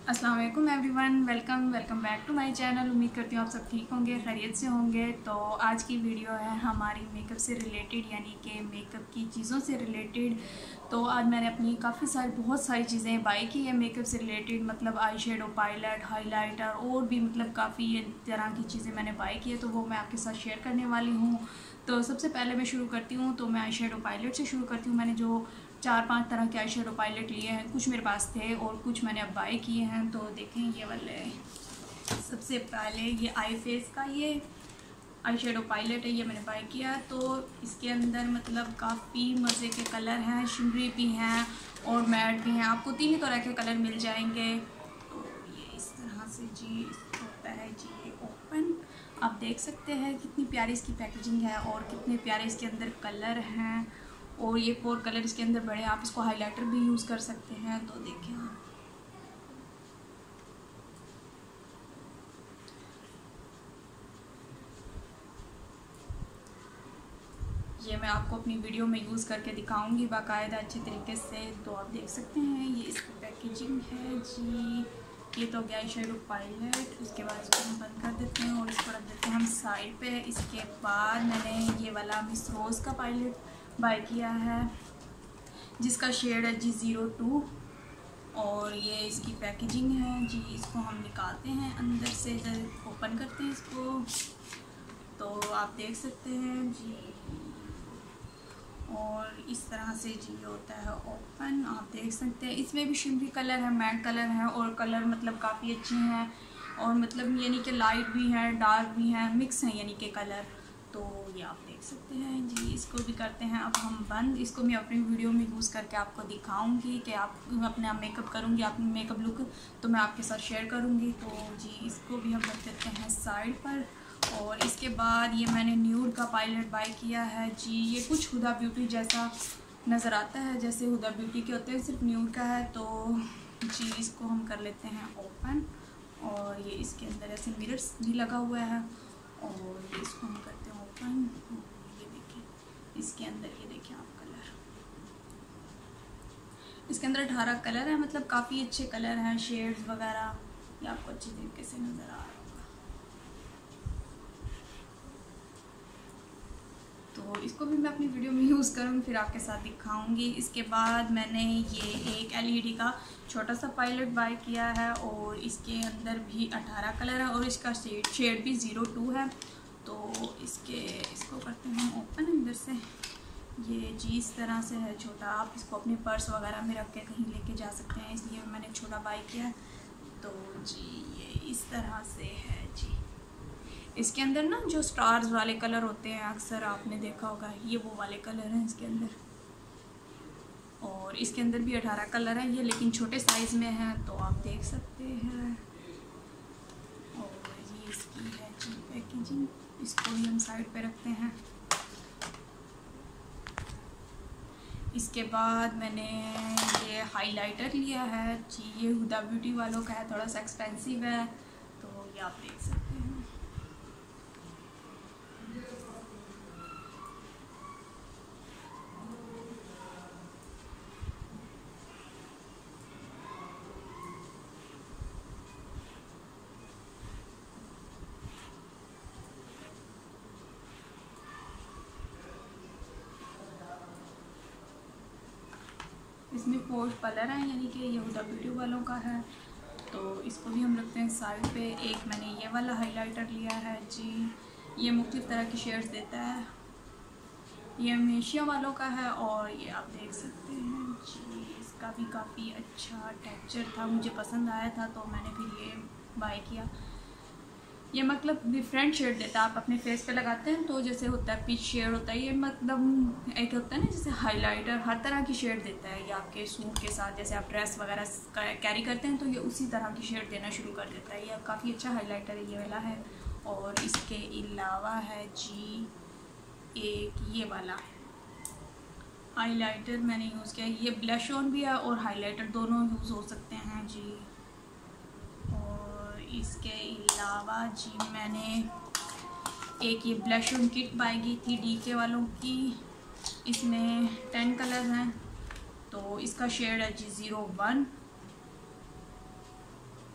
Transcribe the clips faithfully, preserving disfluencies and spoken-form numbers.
अस्सलाम वालेकुम everyone, welcome welcome back to my channel. उम्मीद करती हूँ आप सब ठीक होंगे, खैरियत से होंगे। तो आज की वीडियो है हमारी मेकअप से रिलेटेड, यानी कि मेकअप की चीज़ों से रिलेटेड। तो आज मैंने अपनी काफ़ी सारी बहुत सारी चीज़ें बाई की है मेकअप से रिलेटेड, मतलब आई शेडो, पायलट, हाइलाइटर और भी मतलब काफ़ी तरह की चीज़ें मैंने बाई की है, तो वो मैं आपके साथ शेयर करने वाली हूँ। तो सबसे पहले मैं शुरू करती हूँ, तो मैं आई शेडो पायलट से शुरू करती हूँ। मैंने जो चार पांच तरह के आई शेडो पायलट लिए हैं, कुछ मेरे पास थे और कुछ मैंने अब बाय किए हैं। तो देखें ये वाले, सबसे पहले ये आई फेस का ये आई शेडो पायलट है, ये मैंने बाय किया। तो इसके अंदर मतलब काफ़ी मज़े के कलर हैं, शिमरी भी हैं और मैट भी हैं। आपको तीन ही तरह के कलर मिल जाएंगे। तो ये इस तरह से जी होता है जी, ये ओपन आप देख सकते हैं कितनी प्यारी इसकी पैकेजिंग है और कितने प्यारे इसके अंदर कलर हैं। और ये फोर कलर इसके अंदर बड़े, आप इसको हाइलाइटर भी यूज़ कर सकते हैं। तो देखें आप, ये मैं आपको अपनी वीडियो में यूज़ करके दिखाऊंगी बाकायदा अच्छे तरीके से। तो आप देख सकते हैं ये इसकी पैकेजिंग है जी। ये तो गया आई शेडो पायलट। उसके बाद इसको हम बंद कर देते हैं और इसको रख देते हैं हम साइड पे। इसके बाद मैंने ये वाला मिस रोज़ का पायलट बाय किया है, जिसका शेड है जी ज़ीरो टू। और ये इसकी पैकेजिंग है जी। इसको हम निकालते हैं अंदर से, ओपन करते हैं इसको, तो आप देख सकते हैं जी। और इस तरह से जी होता है ओपन, आप देख सकते हैं। इसमें भी शिमरी कलर है, मैट कलर है और कलर मतलब काफ़ी अच्छे हैं और मतलब यानी कि लाइट भी है, डार्क भी है, मिक्स हैं यानी कि कलर। तो ये आप देख सकते हैं जी। इसको भी करते हैं अब हम बंद। इसको मैं अपनी वीडियो में यूज़ करके आपको दिखाऊंगी कि आप अपना मेकअप करूंगी, अपनी मेकअप लुक तो मैं आपके साथ शेयर करूंगी। तो जी इसको भी हम रख देते हैं साइड पर। और इसके बाद ये मैंने न्यूड का पायलट बाय किया है जी। ये कुछ हुदा ब्यूटी जैसा नज़र आता है, जैसे हुदा ब्यूटी के होते हैं, सिर्फ न्यूड का है। तो जी इसको हम कर लेते हैं ओपन। और ये इसके अंदर ऐसे मिरर्स भी लगा हुआ है और ये इसको हम करते हैं ओपन। ये देखिए इसके अंदर, ये देखिए आप कलर, इसके अंदर अठारह कलर है, मतलब काफ़ी अच्छे कलर हैं, शेड्स वगैरह ये आपको अच्छी तरीके से नज़र आ रहा होगा। तो इसको भी मैं अपनी वीडियो में यूज़ करूँगी, फिर आपके साथ दिखाऊंगी। इसके बाद मैंने ये एक एलईडी का छोटा सा पायलट बाय किया है और इसके अंदर भी अठारह कलर है और इसका शेड शेड भी ज़ीरो टू है। तो इसके इसको करते हैं हम ओपन अंदर से। ये जी इस तरह से है छोटा, आप इसको अपने पर्स वगैरह में रख के कहीं लेके जा सकते हैं, इसलिए मैंने छोटा बाय किया है। तो जी ये इस तरह से है जी। इसके अंदर ना जो स्टार्स वाले कलर होते हैं, अक्सर आपने देखा होगा, ये वो वाले कलर हैं इसके अंदर। और इसके अंदर भी अठारह कलर है ये, लेकिन छोटे साइज़ में है, तो आप देख सकते हैं। और ये इसकी है जी पैकेजिंग। इसको भी हम साइड पे रखते हैं। इसके बाद मैंने ये हाइलाइटर लिया है जी। ये हुदा ब्यूटी वालों का है, थोड़ा सा एक्सपेंसिव है। तो ये आप देख सकते हैं। इसमें फोर कलर हैं, यानी कि ये हुदा ब्यूटी वालों का है। तो इसको भी हम रखते हैं साइड पे। एक मैंने ये वाला हाइलाइटर लिया है जी। ये मुख्तलिफ़ तरह की शेड्स देता है, ये मेशिया वालों का है। और ये आप देख सकते हैं जी, इसका भी काफ़ी अच्छा टेक्सचर था, मुझे पसंद आया था तो मैंने फिर ये बाय किया। ये मतलब डिफरेंट शेड देता है, आप अपने फेस पे लगाते हैं तो जैसे होता है पीच शेड होता है, ये मतलब एक होता है ना जैसे हाइलाइटर, हर तरह की शेड देता है ये आपके सूट के साथ। जैसे आप ड्रेस वगैरह कैरी करते हैं तो ये उसी तरह की शेड देना शुरू कर देता है। ये काफ़ी अच्छा हाइलाइटर है ये वाला है। और इसके अलावा है जी एक ये वाला हाइलाइटर मैंने यूज़ किया। ये ब्लश ऑन भी है और हाइलाइटर दोनों यूज़ हो सकते हैं जी। इसके अलावा जी मैंने एक ये ब्लश ऑन किट बाय की थी डीके वालों की। इसमें टेन कलर हैं। तो इसका शेड है जी ज़ीरो वन।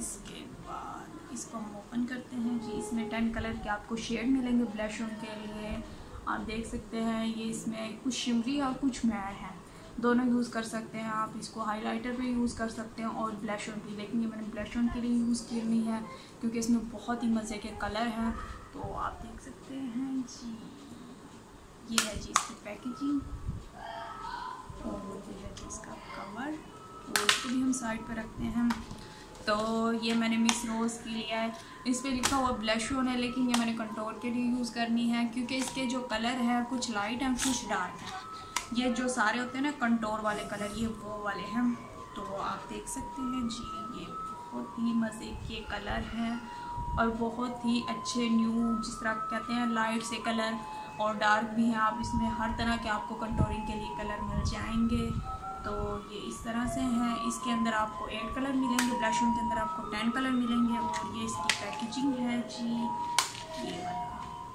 इसके बाद इसको हम ओपन करते हैं जी। इसमें टेन कलर के आपको शेड मिलेंगे ब्लश ऑन के लिए। आप देख सकते हैं ये इसमें कुछ शिमरी और कुछ मैट है, दोनों यूज़ कर सकते हैं आप। इसको हाइलाइटर पे यूज़ कर सकते हैं और ब्लश ऑन भी, लेकिन ये मैंने ब्लश ऑन के लिए यूज़ करनी है क्योंकि इसमें बहुत ही मज़े के कलर हैं। तो आप देख सकते हैं जी, ये है जी इसकी पैकेजिंग और ये है जी इसका कवर, और इसको भी हम साइड पर रखते हैं। तो ये मैंने मिस रोज़ की लिया है, इस पर लिखा हुआ ब्लश ऑन है, लेकिन ये मैंने कंटूर के लिए यूज़ करनी है क्योंकि इसके जो कलर है कुछ लाइट हैं कुछ डार्क हैं। ये जो सारे होते हैं ना कंटूर वाले कलर, ये वो वाले हैं। तो आप देख सकते हैं जी, ये बहुत ही मज़े के कलर हैं और बहुत ही अच्छे न्यू, जिस तरह कहते हैं लाइट से कलर और डार्क भी हैं। आप इसमें हर तरह के आपको कंटूरिंग के लिए कलर मिल जाएंगे। तो ये इस तरह से हैं। इसके अंदर आपको एट कलर मिलेंगे, ब्लश ऑन के अंदर आपको टेन कलर मिलेंगे। और ये इसकी पैकेजिंग है जी, ये वाला।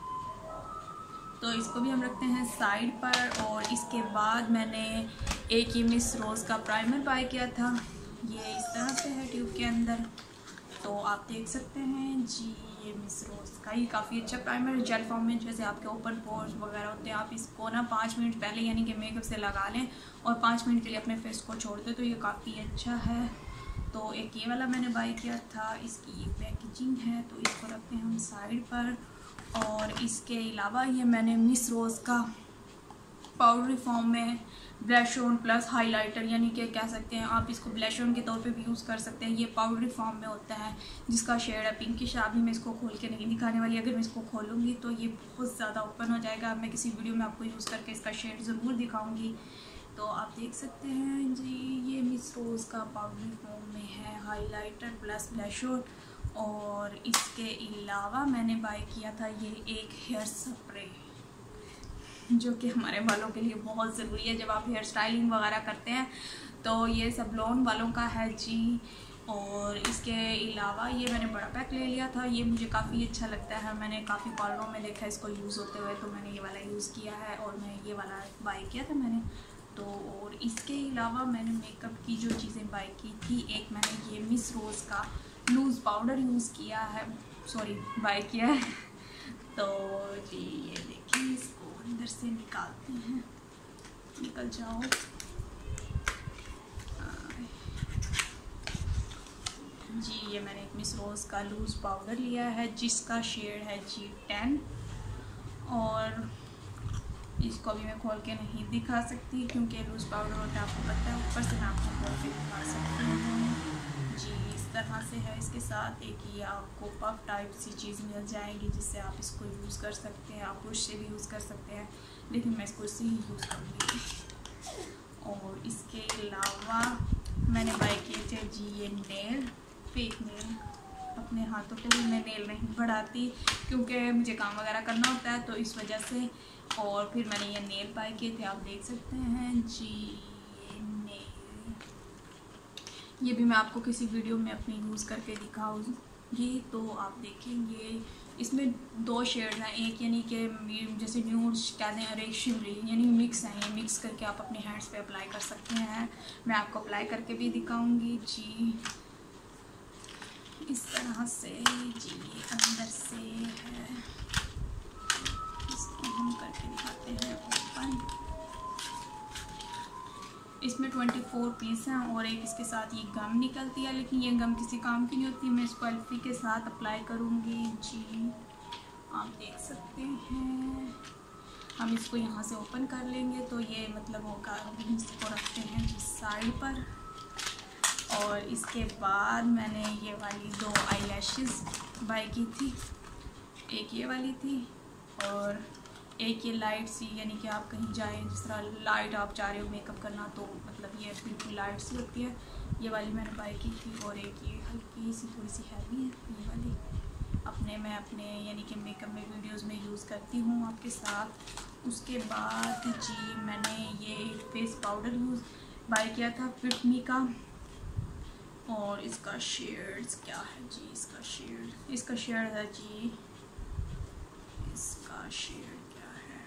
तो इसको भी हम रखते हैं साइड पर। और इसके बाद मैंने एक ये मिस रोज़ का प्राइमर बाय किया था, ये इस तरह से है ट्यूब के अंदर। तो आप देख सकते हैं जी, ये मिस रोज़ का ही काफ़ी अच्छा प्राइमर है जेल फॉर्म में। जैसे आपके ओपन पोर्स वगैरह होते हैं, आप इसको ना पाँच मिनट पहले यानी कि मेकअप से लगा लें और पाँच मिनट के लिए अपने फेस को छोड़ दें, तो ये काफ़ी अच्छा है। तो एक ये वाला मैंने बाय किया था, इसकी ये पैकेजिंग है। तो इसको रखते हैं हम साइड पर। और इसके अलावा ये मैंने मिस रोज़ का पाउडरी फॉर्म में ब्लश ऑन प्लस हाइलाइटर, यानी कि कह सकते हैं आप इसको ब्लश ऑन के तौर पे भी यूज़ कर सकते हैं। ये पाउडरी फॉर्म में होता है जिसका शेड है पिंकिश। अभी मैं इसको खोल के नहीं दिखाने वाली, अगर मैं इसको खोलूँगी तो ये बहुत ज़्यादा ओपन हो जाएगा। मैं किसी वीडियो में आपको यूज़ करके इसका शेड ज़रूर दिखाऊँगी। तो आप देख सकते हैं जी, ये मिस रोज़ का पाउडरी फॉर्म में है हाइलाइटर प्लस ब्लश ऑन। और इसके अलावा मैंने बाय किया था ये एक हेयर स्प्रे, जो कि हमारे बालों के लिए बहुत ज़रूरी है जब आप हेयर स्टाइलिंग वगैरह करते हैं। तो ये सब लॉन्ग वालों का है जी। और इसके अलावा ये मैंने बड़ा पैक ले लिया था, ये मुझे काफ़ी अच्छा लगता है। मैंने काफ़ी पार्लरों में देखा इसको यूज़ होते हुए, तो मैंने ये वाला यूज़ किया है और मैं ये वाला बाय किया था मैंने। तो और इसके अलावा मैंने मेकअप की जो चीज़ें बाय की थी, एक मैंने ये मिस रोज़ का लूज़ पाउडर यूज़ किया है, सॉरी बाय किया है। तो जी ये देखिए, इसको अंदर से निकालते हैं, निकल जाओ। जी ये मैंने एक मिस रोज़ का लूज़ पाउडर लिया है जिसका शेड है जी टेन। और इसको भी मैं खोल के नहीं दिखा सकती क्योंकि लूज़ पाउडर होता है, आपको पता है। ऊपर से मैं आपको खोल के दिखा सकती हूँ जी, इस तरह से है। इसके साथ एक ये आपको पफ टाइप सी चीज़ मिल जाएगी जिससे आप इसको यूज़ कर सकते हैं। आप ब्रश से भी यूज़ कर सकते हैं, लेकिन मैं इसको इससे ही यूज़ करूँगी। और इसके अलावा मैंने बाय किए थे जी ये नेल, फेक नेल। अपने हाथों पे भी मैं नेल नहीं बढ़ाती क्योंकि मुझे काम वगैरह करना होता है, तो इस वजह से। और फिर मैंने ये नेल बाय किए थे, आप देख सकते हैं जी ये नेल। ये भी मैं आपको किसी वीडियो में अपनी यूज़ करके दिखाऊंगी। तो आप देखेंगे इसमें दो शेड्स हैं, एक यानी कि जैसे न्यूड कहते हैं और एक शिमरी, यानी मिक्स है। ये मिक्स करके आप अपने हैंड्स पे अप्लाई कर सकते हैं। मैं आपको अप्लाई करके भी दिखाऊंगी जी, इस तरह से जी। ये अंदर से है, इसको हम करके दिखाते हैं ओपन। इसमें ट्वेंटी फोर पीस हैं और एक इसके साथ ये गम निकलती है, लेकिन ये गम किसी काम की नहीं होती। मैं इसको एल्फी के साथ अप्लाई करूँगी जी, आप देख सकते हैं। हम इसको यहाँ से ओपन कर लेंगे तो ये मतलब होगा। इसको रखते हैं जी साइड पर। और इसके बाद मैंने ये वाली दो आई लैशेज़ बाय की थी, एक ये वाली थी और एक ये लाइट सी, यानी कि आप कहीं जाएं जिस तरह लाइट आप चाह रहे हो मेकअप करना, तो मतलब ये बिल्कुल लाइट सी होती है, ये वाली मैंने बाय की थी। और एक ये हल्की सी थोड़ी सी हैवी है, ये वाली अपने मैं अपने यानी कि मेकअप में वीडियोस में यूज़ करती हूँ आपके साथ। उसके बाद जी मैंने ये फेस पाउडर यूज़ बाय किया था फिट मी का। और इसका शेड्स क्या है जी, इसका शेड इसका शेड है जी, इसका शेड क्या है,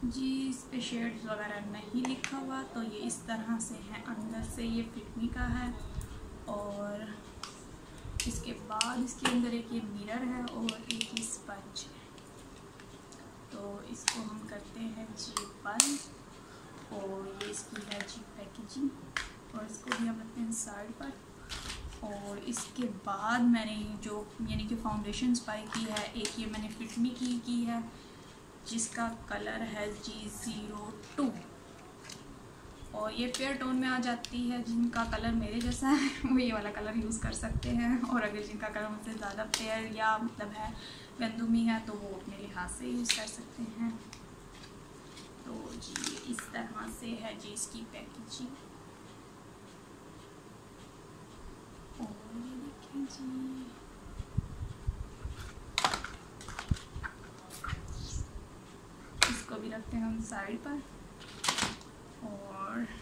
जी इस पे शेड्स वगैरह नहीं लिखा हुआ, तो ये इस तरह से है। अंदर से ये फिटमी का है और इसके बाद इसके अंदर एक ये मिरर है और एक ये स्पंज है। तो इसको हम करते हैं जी बंद और ये इसकी है जी पैकेजिंग और इसको भी हम रखते हैं साइड पर। और इसके बाद मैंने जो यानी कि फाउंडेशन बाय की है, एक ये मैंने फिटमी की की है जिसका कलर है जी ज़ीरो टू और ये फेयर टोन में आ जाती है। जिनका कलर मेरे जैसा है वो ये वाला कलर यूज़ कर सकते हैं और अगर जिनका कलर मुझसे ज़्यादा फेयर या मतलब है गंदुमी है तो वो अपने लिहाज से यूज़ कर सकते हैं। तो जी इस तरह से है जी इसकी पैकेजिंग और ये देखें जी इसको भी रखते हैं हम साइड पर। और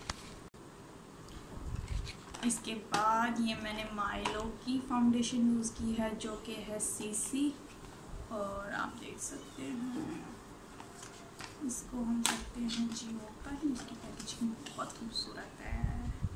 इसके बाद ये मैंने माइलो की फाउंडेशन यूज़ की है जो कि है सीसी और आप देख सकते हैं इसको हम करते हैं जी ओपन। इसकी पैकेजिंग बहुत खूबसूरत है।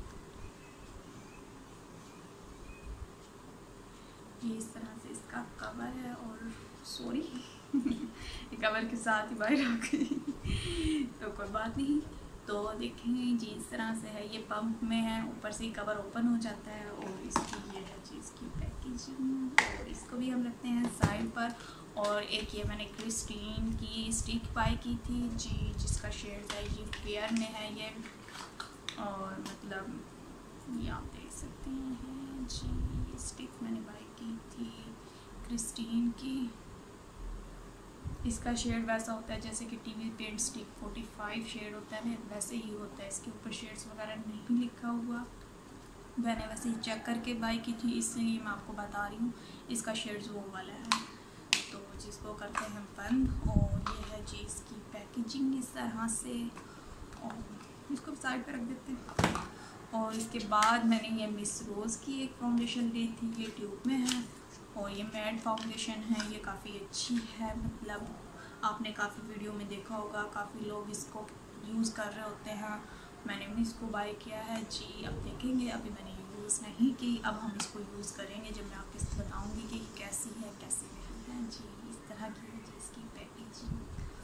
ये इस तरह से इसका कवर है और सॉरी ये कवर के साथ ही बाहर आ गई तो कोई बात नहीं। तो देखें जी इस तरह से है, ये पंप में है, ऊपर से कवर ओपन हो जाता है और इसकी ये है जी इसकी पैकेजिंग और इसको भी हम रखते हैं साइड पर। और एक ये मैंने क्रिस्टीन की स्टिक बाय की थी जी जिसका शेड है जी फेयर में है ये और मतलब ये आप देख सकते हैं जी स्टिक मैंने बाय की थी क्रिस्टीन की। इसका शेड वैसा होता है जैसे कि टीवी पेंट स्टिक पैंतालीस शेड होता है ना, वैसे ही होता है। इसके ऊपर शेड्स वगैरह नहीं लिखा हुआ, मैंने वैसे ही चेक करके बाय की थी इसलिए मैं आपको बता रही हूँ। इसका शेड्स वो वाला है तो जिसको करते हैं बंद। और ये है जी इसकी पैकेजिंग इस तरह से और इसको साइड पर रख देते हैं। और इसके बाद मैंने ये मिस रोज़ की एक फाउंडेशन ली थी, ये ट्यूब में है और ये मैट फाउंडेशन है। ये काफ़ी अच्छी है, मतलब आपने काफ़ी वीडियो में देखा होगा, काफ़ी लोग इसको यूज़ कर रहे होते हैं। मैंने भी इसको बाय किया है जी। अब देखेंगे, अभी मैंने यूज़ नहीं की, अब हम इसको यूज़ करेंगे जब मैं आपको इसको बताऊँगी कि कैसी है कैसी नहीं है जी। इस तरह की है जी इसकी पैकेजिंग।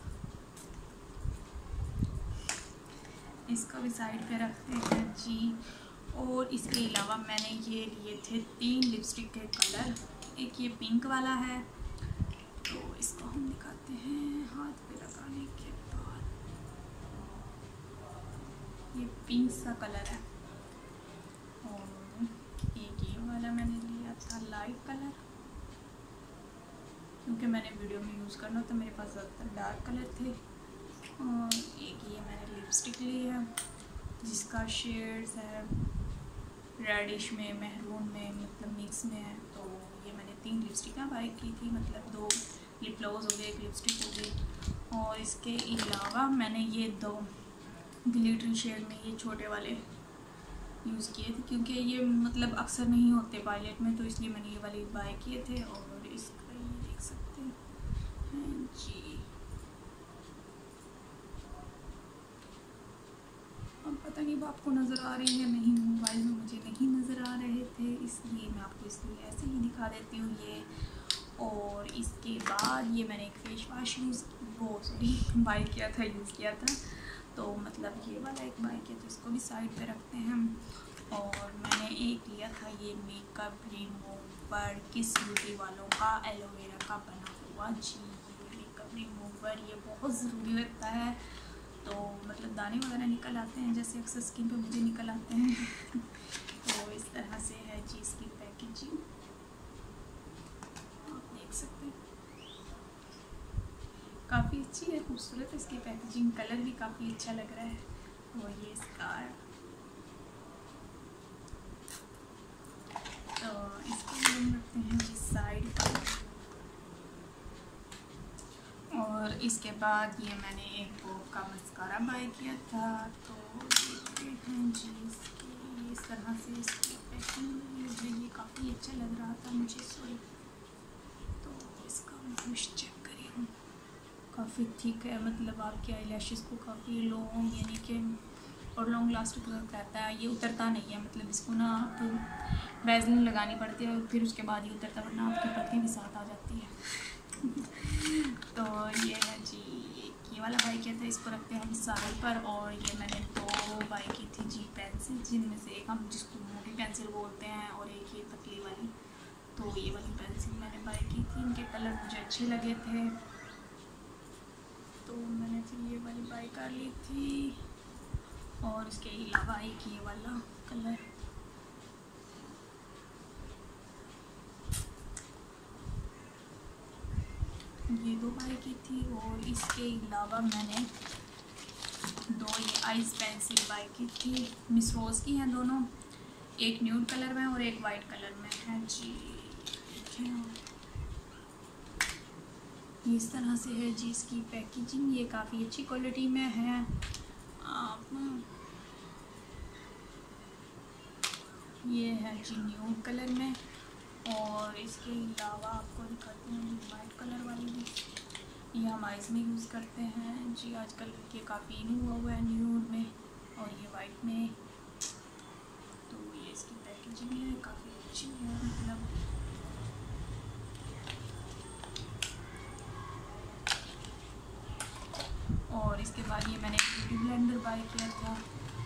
इसको भी साइड पे रखते हैं जी। और इसके अलावा मैंने ये लिए थे तीन लिपस्टिक के कलर। एक ये पिंक वाला है तो इसको हम दिखाते हैं हाथ पे लगाने के बाद। ये पिंक सा कलर है और एक ये वाला मैंने लिया था लाइट कलर क्योंकि मैंने वीडियो में यूज़ करना तो मेरे पास ज़्यादातर डार्क कलर थे। और एक ये मैंने लिपस्टिक ली है जिसका शेड्स है रेडिश में, मेहरून में, मतलब मिक्स में है। तो ये मैंने तीन लिपस्टिकें बाय की थी, मतलब दो लिप ग्लॉस हो गए, एक लिपस्टिक हो गई। और इसके अलावा मैंने ये दो ग्लिटरी शेड में ये छोटे वाले यूज़ किए थे क्योंकि ये मतलब अक्सर नहीं होते पायलेट में, तो इसलिए मैंने ये वाले बाय किए थे। और इसका ये देख सकते हैं जी। अब पता नहीं वो आपको नज़र आ रही है नहीं, मोबाइल में मुझे नहीं नज़र आ रहे थे इसलिए मैं आपको इसलिए ऐसे ही दिखा देती हूँ ये। और इसके बाद ये मैंने एक फेस वाश यूज़ वो सॉरी बाय किया था यूज़ किया था तो मतलब ये वाला एक बाय किया तो इसको भी साइड पे रखते हैं हम। और मैंने एक लिया था ये मेकअप रिमूवर किस ब्यूटी वालों का एलोवेरा का बना हुआ जी। ये मेकअप रिमूवर ये बहुत ज़रूरी लगता है, तो मतलब दाने वगैरह निकल आते हैं जैसे अक्सर स्किन पे मुझे निकल आते हैं तो इस तरह से है जी इसकी पैकेजिंग, आप देख सकते हैं काफ़ी अच्छी है, खूबसूरत है इसकी पैकेजिंग, कलर भी काफ़ी अच्छा लग रहा है। और ये इसका तो इसको हम रखते हैं जी साइड पर। और इसके बाद ये मैंने एक बोब का मस्कारा बाय किया था तो देखते हैं जी इसकी इस तरह से इसकी पैकिंग ये काफ़ी अच्छा लग रहा था मुझे सॉरी। तो इसका ब्रश चेक करें हम काफ़ी थिक है, मतलब आपके आई लैशेस को काफ़ी लॉन्ग यानी कि और लॉन्ग लास्ट रहता है। ये उतरता नहीं है, मतलब इसको ना आप वैसलीन लगानी पड़ती है फिर उसके बाद ही उतरता, वरना आपकी पत्तियाँ भी साथ आ जाती है। तो ये है जी, ये वाला बाई किया था, इसको रखते हैं हम साइड पर। और ये मैंने दो बाई की थी जी पेंसिल, जिनमें से एक हम जिसको मोटी पेंसिल बोलते हैं और एक ये पतली वाली। तो ये वाली पेंसिल मैंने बाई की थी, इनके कलर मुझे अच्छे लगे थे तो मैंने फिर ये वाली बाई कर ली थी। और इसके अलावा एक ये वाला कलर, ये दो बाई की थी। और इसके अलावा मैंने दो ये आइस पेंसिल बाई की थी, मिस रोज की हैं दोनों, एक न्यूड कलर में और एक वाइट कलर में है जी। इस तरह से है जी इसकी पैकेजिंग, ये काफ़ी अच्छी क्वालिटी में है। आप ये है जी न्यूड कलर में। और इसके अलावा आपको दिखाती हूँ वाइट कलर वाली भी, ये हम आइस में यूज़ करते हैं जी। आजकल ये काफ़ी इन हुआ हुआ है न्यूड में और ये वाइट में। तो ये इसकी पैकेजिंग है, काफ़ी अच्छी है मतलब। और इसके बाद ये मैंने ब्यूटी ब्लेंडर बाय किया था।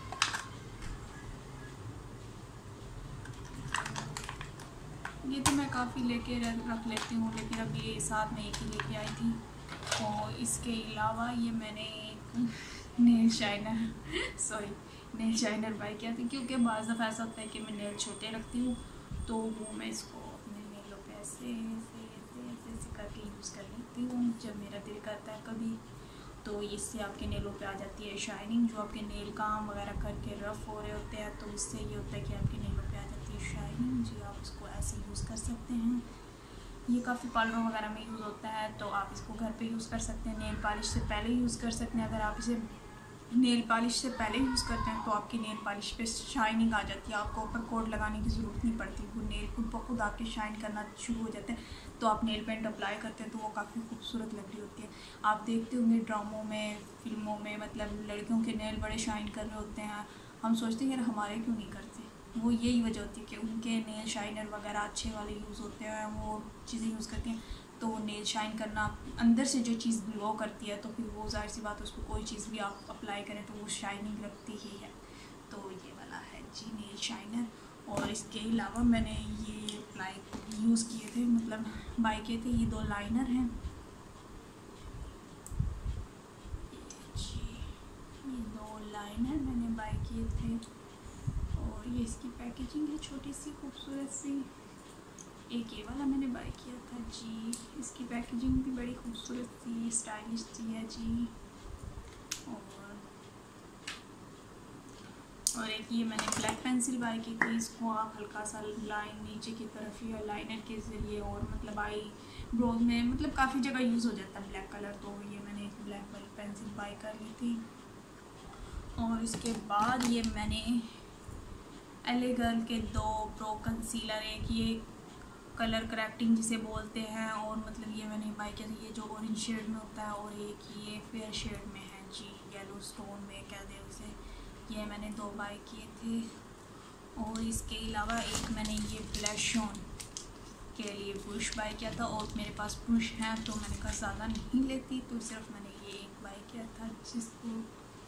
ये तो मैं काफ़ी लेके रख लेती हूँ, लेकिन अब ये साथ में एक ही लेके आई थी। और इसके अलावा ये मैंने एक nail shiner sorry nail shiner buy किया था, क्योंकि बाज़ दफ़ा ऐसा होता है कि मैं नेल छोटे रखती हूँ तो वो मैं इसको अपने नेलों पे ऐसे ऐसे ऐसे ऐसे ऐसे करके यूज़ कर लेती हूँ जब मेरा दिल करता है कभी। तो इससे आपके नेलों पे आ जाती है शाइनिंग, जो आपके नेल काम वगैरह करके रफ़ हो रहे होते हैं तो इससे ये होता है कि आपके नेलों पे आ जाती है शाइनिंग जी। आप इसको ऐसे यूज़ कर सकते हैं, ये काफ़ी पार्लरों वगैरह में यूज़ होता है तो आप इसको घर पे यूज़ कर सकते हैं। नेल पॉलिश से पहले यूज़ कर सकते हैं, अगर आप इसे नेल पॉलिश से पहले यूज़ करते हैं तो आपकी नेल पॉलिश पे शाइनिंग आ जाती है, आपको ऊपर कोट लगाने की ज़रूरत नहीं पड़ती, वो नेल खुद ब खुद आपके शाइन करना शुरू हो जाते हैं। तो आप नेल पेंट अप्लाई करते हैं तो वो काफ़ी खूबसूरत लग रही होती है। आप देखते होंगे ड्रामों में, फिल्मों में, मतलब लड़कियों के नेल बड़े शाइन कर रहे होते हैं, हम सोचते हैं यार हमारे क्यों नहीं करते। वो यही वजह होती है कि उनके नेल शाइनर वगैरह अच्छे वाले यूज़ होते हैं, वो चीज़ें यूज़ करती हैं तो नेल शाइन करना अंदर से जो चीज़ ग्लो करती है तो फिर वो जाहिर सी बात है उसको कोई चीज़ भी आप अप्लाई करें तो वो शाइनिंग लगती ही है। तो ये वाला है जी नेल शाइनर। और इसके अलावा मैंने ये अप्लाई यूज़ किए थे, मतलब बाय किए थे, ये दो लाइनर हैं जी, ये दो लाइनर मैंने बाय किए थे। और ये इसकी पैकेजिंग है छोटी सी खूबसूरत सी। एक ये वाला मैंने बाय किया था जी, इसकी पैकेजिंग भी बड़ी खूबसूरत सी स्टाइलिश सी है जी। और और एक ये मैंने ब्लैक पेंसिल बाय की थी, इसको आप हल्का सा लाइन नीचे की तरफ या लाइनर के ज़रिए और मतलब आई ब्रोज में मतलब काफ़ी जगह यूज़ हो जाता है ब्लैक कलर, तो ये मैंने एक ब्लैक वाली पेंसिल बाय कर ली थी। और इसके बाद ये मैंने एले गर्ल के दो प्रो कंसीलर, एक ये कलर करेक्टिंग जिसे बोलते हैं और मतलब ये मैंने बाय किया था, ये जो ऑरेंज शेड में होता है, और एक ये फेयर शेड में है जी, येलो स्टोन में क्या दे उसे, ये मैंने दो बाय किए थे। और इसके अलावा एक मैंने ये ब्लश ऑन के लिए ब्रश बाय किया था, और मेरे पास ब्रश है तो मैंने कहा ज़्यादा नहीं लेती तो सिर्फ मैंने ये एक बाय किया था, जिसको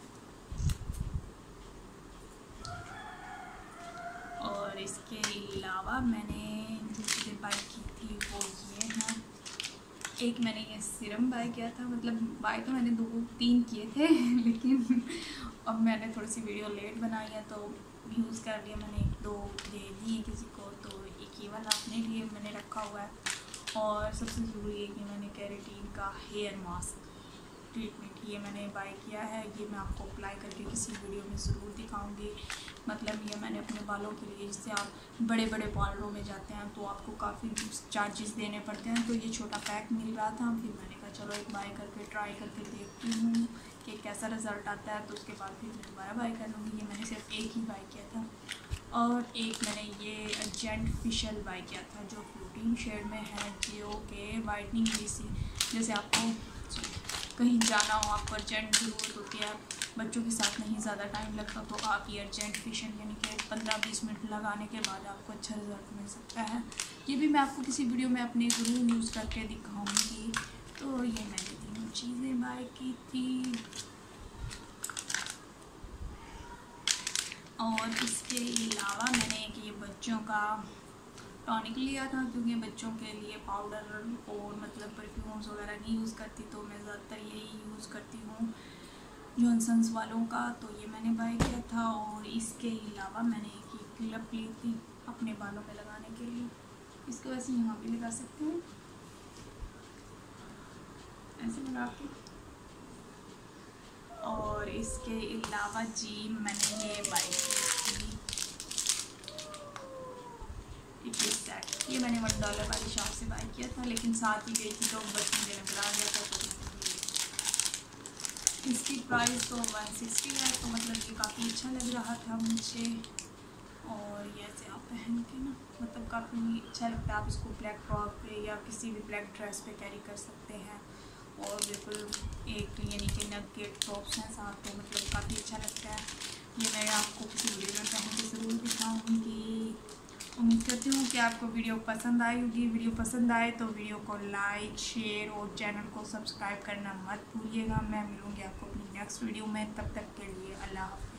और इसके अलावा मैंने दूसरी बाय की थी वो ये है, एक मैंने ये सीरम बाय किया था, मतलब बाय तो मैंने दो तीन किए थे लेकिन अब मैंने थोड़ी सी वीडियो लेट बनाई है तो यूज़ कर लिया मैंने, एक दो दे दिए किसी को, तो एक ये वाला अपने लिए मैंने रखा हुआ है। और सबसे ज़रूरी है कि मैंने केराटिन का हेयर मास्क ट्रीटमेंट ये मैंने बाय किया है, ये मैं आपको अप्लाई करके किसी वीडियो में ज़रूर दिखाऊंगी। मतलब ये मैंने अपने बालों के लिए, जिससे आप बड़े बड़े पार्लरों में जाते हैं तो आपको काफ़ी चार्जेस देने पड़ते हैं, तो ये छोटा पैक मिल रहा था, फिर मैंने कहा चलो एक बाय करके ट्राई करके देखती हूँ कि कैसा रिज़ल्ट आता है, तो उसके बाद फिर मैं दोबारा बाय कर लूँगी। ये मैंने सिर्फ एक ही बाय किया था। और एक मैंने ये अर्जेंट फेशियल बाय किया था जो फ्लूटिंग शेड में है, जो कि वाइटनिंग जैसी जैसे आपको कहीं जाना हो, आपको अर्जेंट ज़रूरत होती है, बच्चों के साथ नहीं ज़्यादा टाइम लगता, तो आप ये अर्जेंट फेशियल यानी कि पंद्रह बीस मिनट लगाने के बाद आपको अच्छा रिजल्ट मिल सकता है। ये भी मैं आपको किसी वीडियो में अपने ज़रूर यूज़ करके दिखाऊंगी। तो ये मैंने तीनों चीज़ें बाय की थी। और इसके अलावा मैंने एक ये बच्चों का टॉनिक लिया था, क्योंकि बच्चों के लिए पाउडर और मतलब परफ्यूम्स वगैरह नहीं यूज़ करती, तो मैं ज़्यादातर यही यूज़ करती हूँ जॉनसन्स वालों का। तो ये मैंने बाय किया था। और इसके अलावा मैंने एक ये क्लिप ली थी अपने बालों में लगाने के लिए। इसको वैसे यहाँ भी लगा सकते हैं, ऐसे लगा के। और इसके अलावा जी मैंने ये बाय की थी एक सेट। ये मैंने वन डॉलर वाली शॉप से बाय किया था, लेकिन साथ ही गई थी तो बस मुझे नजर आ गया था, तो इसकी प्राइस तो वन सिक्सटी है, तो मतलब ये काफ़ी अच्छा लग रहा था मुझे। और ये ऐसे आप पहन के ना मतलब काफ़ी अच्छा लगता है। आप इसको ब्लैक टॉप पे या किसी भी ब्लैक ड्रेस पे कैरी कर सकते हैं। और बिल्कुल एक यानी कि नग के टॉप्स हैं साथ, तो मतलब काफ़ी अच्छा लगता है। ये मैं आपको किसी वीडियो में पहन के ज़रूर दिखाऊँगी। उम्मीद करती हूँ कि आपको वीडियो पसंद आई होगी। वीडियो पसंद आए तो वीडियो को लाइक शेयर और चैनल को सब्सक्राइब करना मत भूलिएगा। मैं मिलूँगी आपको अपनी नेक्स्ट वीडियो में, तब तक के लिए अल्लाह हाफ़िज़।